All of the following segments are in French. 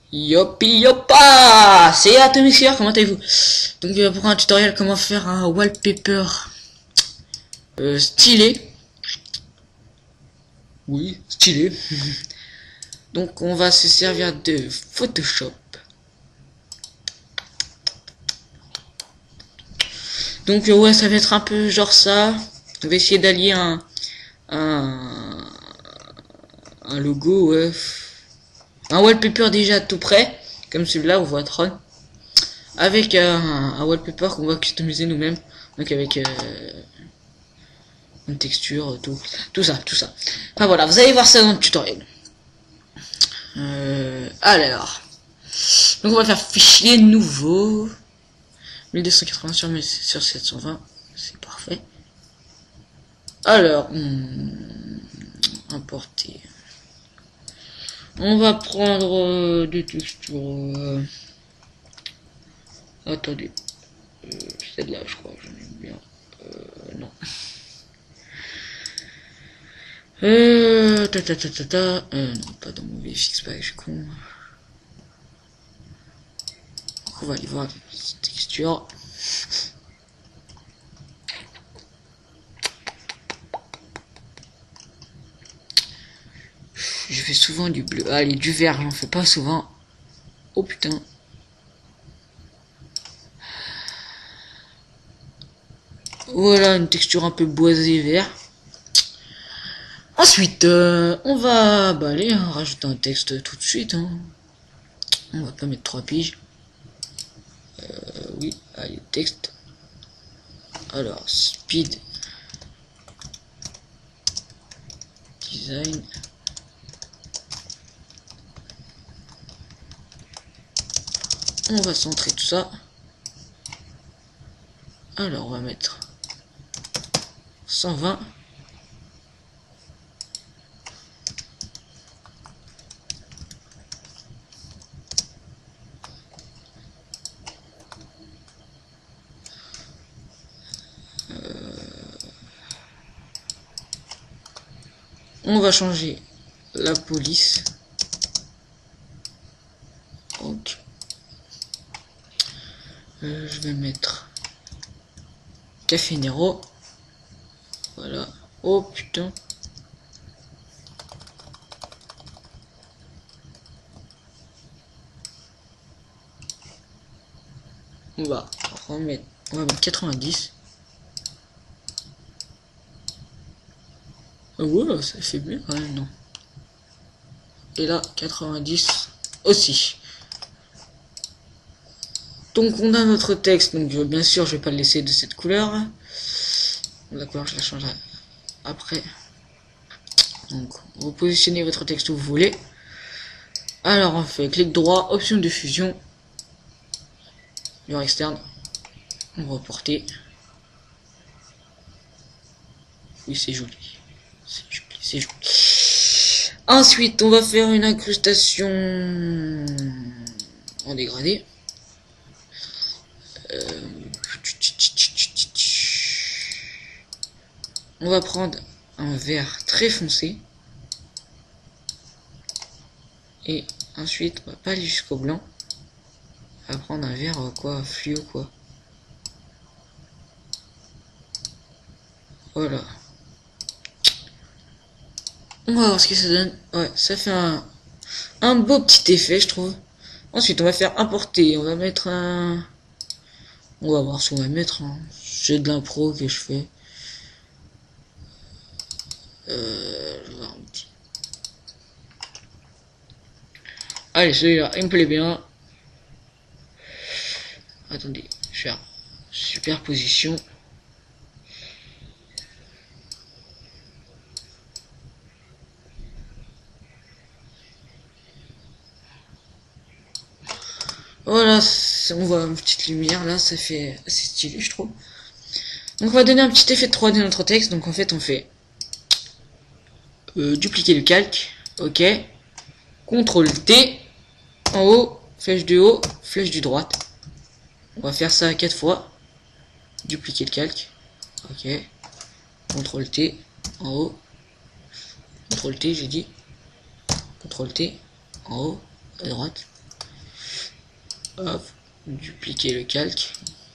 Yopi yopa, c'est Atomic, comment allez-vous? Donc pour un tutoriel comment faire un wallpaper stylé. Oui, stylé. Donc on va se servir de Photoshop. Donc ouais, ça va être un peu genre ça. On va essayer d'allier un logo, ouais. Un wallpaper déjà tout prêt, comme celui-là, on voit Tron. Avec un wallpaper qu'on va customiser nous-mêmes. Donc avec une texture, tout ça. Enfin voilà, vous allez voir ça dans le tutoriel. Alors. Donc on va faire fichier nouveau. 1280 sur 720. C'est parfait. Alors, importer. On va prendre des textures. Attendez. Celle-là, je crois, j'en ai bien. Non. Non, pas dans mon VFX, pas, je suis con. On va aller voir cette texture. Je fais souvent du bleu. Allez, du vert, j'en fais pas souvent. Oh putain. Voilà, une texture un peu boisée vert. Ensuite, on va aller rajouter un texte tout de suite. Hein. On va pas mettre 3 piges. Oui, allez, texte. Alors, speed. Design. On va centrer tout ça. Alors, on va mettre 120. On va changer la police. Donc, je vais mettre Café Nero. Voilà. Oh putain. On va remettre. On va mettre 90. Ouais, ça fait bien quand même, non? Et là, 90 aussi. Donc on a notre texte, donc bien sûr je vais pas le laisser de cette couleur. La couleur je la changerai après. Donc vous positionnez votre texte où vous voulez. Alors on fait clic droit, option de fusion, mur externe, on va reporter. Oui, c'est joli. C'est joli. Ensuite on va faire une incrustation en dégradé. On va prendre un vert très foncé. Et ensuite, on va pas aller jusqu'au blanc. On va prendre un vert quoi, fluo quoi. Voilà. On va voir ce que ça donne. Ouais, ça fait un beau petit effet, je trouve. Ensuite, on va faire importer. On va mettre un... On va voir ce qu'on va mettre. Hein. C'est de l'impro que je fais. Je vais voir un petit... Allez, celui-là, il me plaît bien. Attendez, je vais faire superposition. Voilà, on voit une petite lumière là, ça fait assez stylé, je trouve. Donc on va donner un petit effet de 3D à notre texte. Donc en fait, on fait dupliquer le calque. Ok. CTRL T. En haut, flèche du haut, flèche du droite. On va faire ça 4 fois. Dupliquer le calque. Ok. CTRL T. En haut. CTRL T, j'ai dit. CTRL T. En haut. À droite. Hop, dupliquer le calque.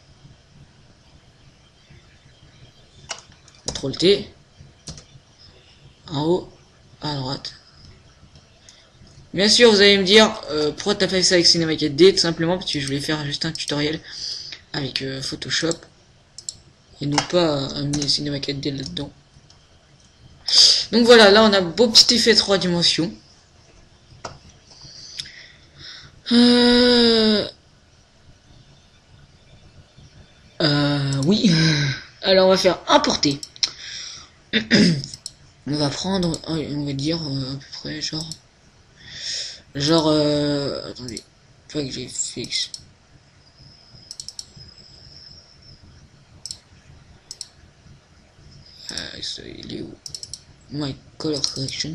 CTRL T. En haut, à droite. Bien sûr, vous allez me dire pourquoi t'as fait ça avec Cinema 4D. Tout simplement parce que je voulais faire juste un tutoriel avec Photoshop et non pas amener Cinema 4D là-dedans. Donc voilà, là on a un beau petit effet 3 dimensions. Oui. Alors on va faire importer. On va prendre, on va dire à peu près genre attendez, pas que j'ai fixe. Il est où? My color correction.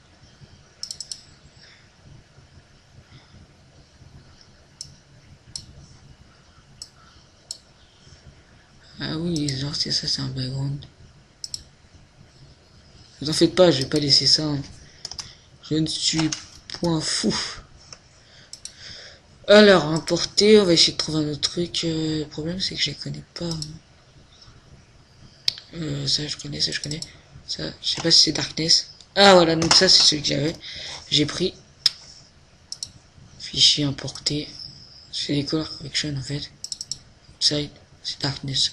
Ah oui, genre c'est ça, c'est un background. Vous en faites pas, je vais pas laisser ça. Hein. Je ne suis point fou. Alors, importer, on va essayer de trouver un autre truc. Le problème c'est que je les connais pas. Ça je connais, ça je connais. Ça, je sais pas si c'est Darkness. Ah voilà, donc ça c'est celui que j'avais. J'ai pris. Fichier importé. C'est les color correction en fait. Side, c'est Darkness.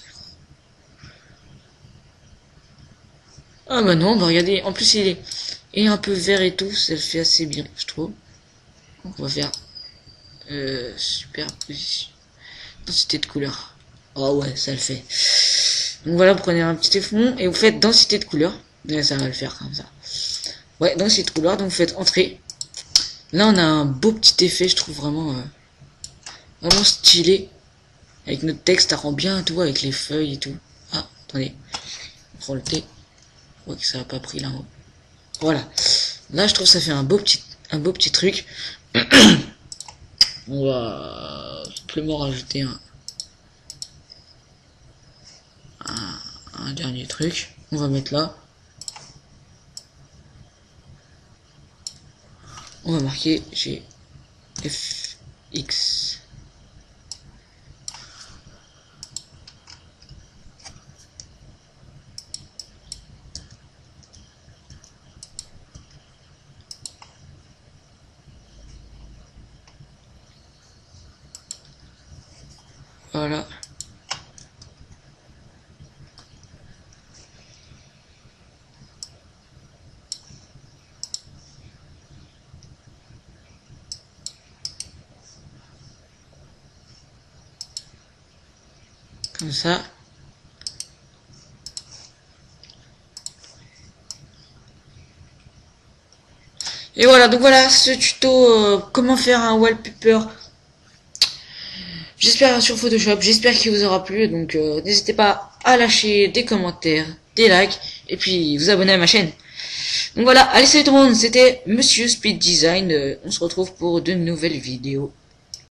Ah bah non, bah regardez, en plus il est un peu vert et tout, ça le fait assez bien, je trouve. Donc on va faire superposition, densité de couleur. Oh ouais, ça le fait. Donc voilà, prenez un petit fond et vous faites densité de couleur. Là, ça va le faire comme ça. Ouais, densité de couleur, donc vous faites entrée. Là on a un beau petit effet, je trouve vraiment stylé. Avec notre texte, ça rend bien tout avec les feuilles et tout. Ah, attendez. CTRL T. Je vois que ça a pas pris là-haut. Voilà. Là, je trouve que ça fait un beau petit truc. On va simplement rajouter un dernier truc. On va mettre là. On va marquer GFX. Voilà. Comme ça. Et voilà, donc voilà ce tuto comment faire un wallpaper. J'espère sur Photoshop, j'espère qu'il vous aura plu, donc n'hésitez pas à lâcher des commentaires, des likes, et puis vous abonner à ma chaîne. Donc voilà, allez salut tout le monde, c'était Monsieur Speed Design, on se retrouve pour de nouvelles vidéos.